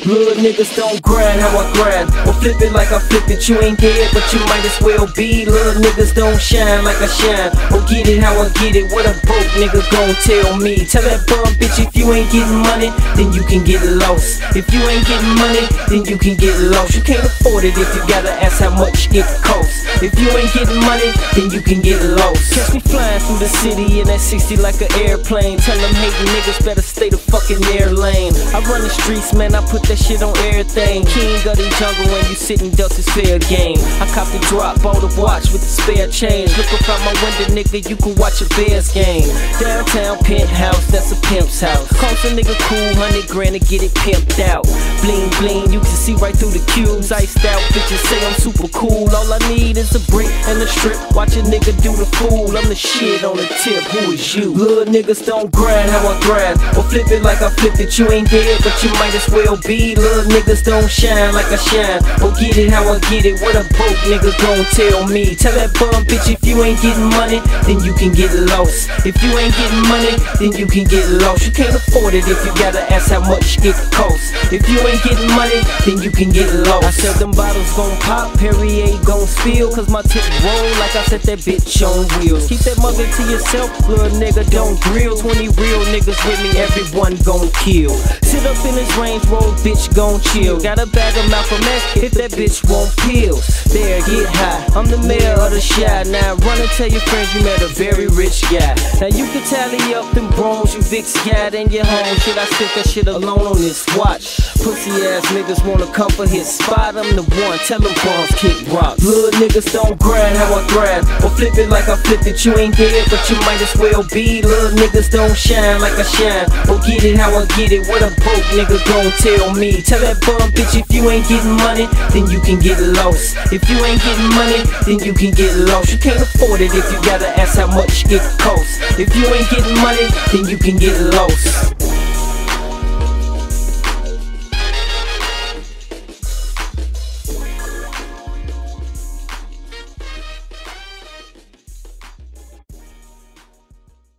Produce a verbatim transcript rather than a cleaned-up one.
Little niggas don't grind how I grind, or flip it like I flip it. You ain't dead, but you might as well be. Little niggas don't shine like I shine, or get it how I get it. What a broke nigga gon' tell me? Tell that bum bitch, if you ain't getting money, then you can get lost. If you ain't getting money, then you can get lost. You can't afford it if you gotta ask how much it costs. If you ain't getting money, then you can get lost. Catch me flying through the city in that sixty like an airplane. Tell them hating niggas better stay the fucking air lane. I run the streets, man, I put that shit on everything. King of the jungle when you sitting ducks is fair game. I cop the drop, bought a watch with the spare change. Look up out my window, nigga, you can watch a Bears game. Downtown penthouse, that's a pimp's house. Cost a nigga cool, hundred grand to get it pimped out. Bling bling, you can see right through the cubes. Iced out bitches say I'm super cool. All I need is a brick and a strip. Watch a nigga do the fool. I'm the shit on the tip, who is you? Little niggas don't grind how I grind, or flip it like I flip it. You ain't dead, but you might as well be. Little niggas don't shine like I shine, or get it how I get it. What a broke nigga gon' tell me? Tell that bum bitch, if you ain't getting money, then you can get lost. If you ain't getting money, then you can get lost. You can't afford it if you gotta ask how much it costs. If you ain't getting money, then you can get lost. I said them bottles gon' pop, Perrier gon' spill, cause my tip roll like I set that bitch on wheels. Keep that mother to yourself, little nigga, don't grill. Twenty real niggas with me, everyone gon' kill. Sit up in his Range Rover, bitch gon' chill. Got a bag of Malcolm X, if that bitch want pills. There, get high, I'm the mayor of the Chi. Now run and tell your friends you met a very rich guy. Now you can tally up them bros you Vic's got in your home. Shit, I stick that shit alone on this watch. Pussy ass niggas wanna come for his spot, I'm the one, tell them bums kick rocks. Little niggas don't grind how I grind, or flip it like I flip it. You ain't dead, but you might as well be. Little niggas don't shine like I shine, or get it how I get it. What a broke nigga gon' tell me? Tell that bum bitch, if you ain't getting money, then you can get lost. If you ain't getting money, then you can get lost. You can't afford it if you gotta ask how much it costs. If you ain't getting money, then you can get lost.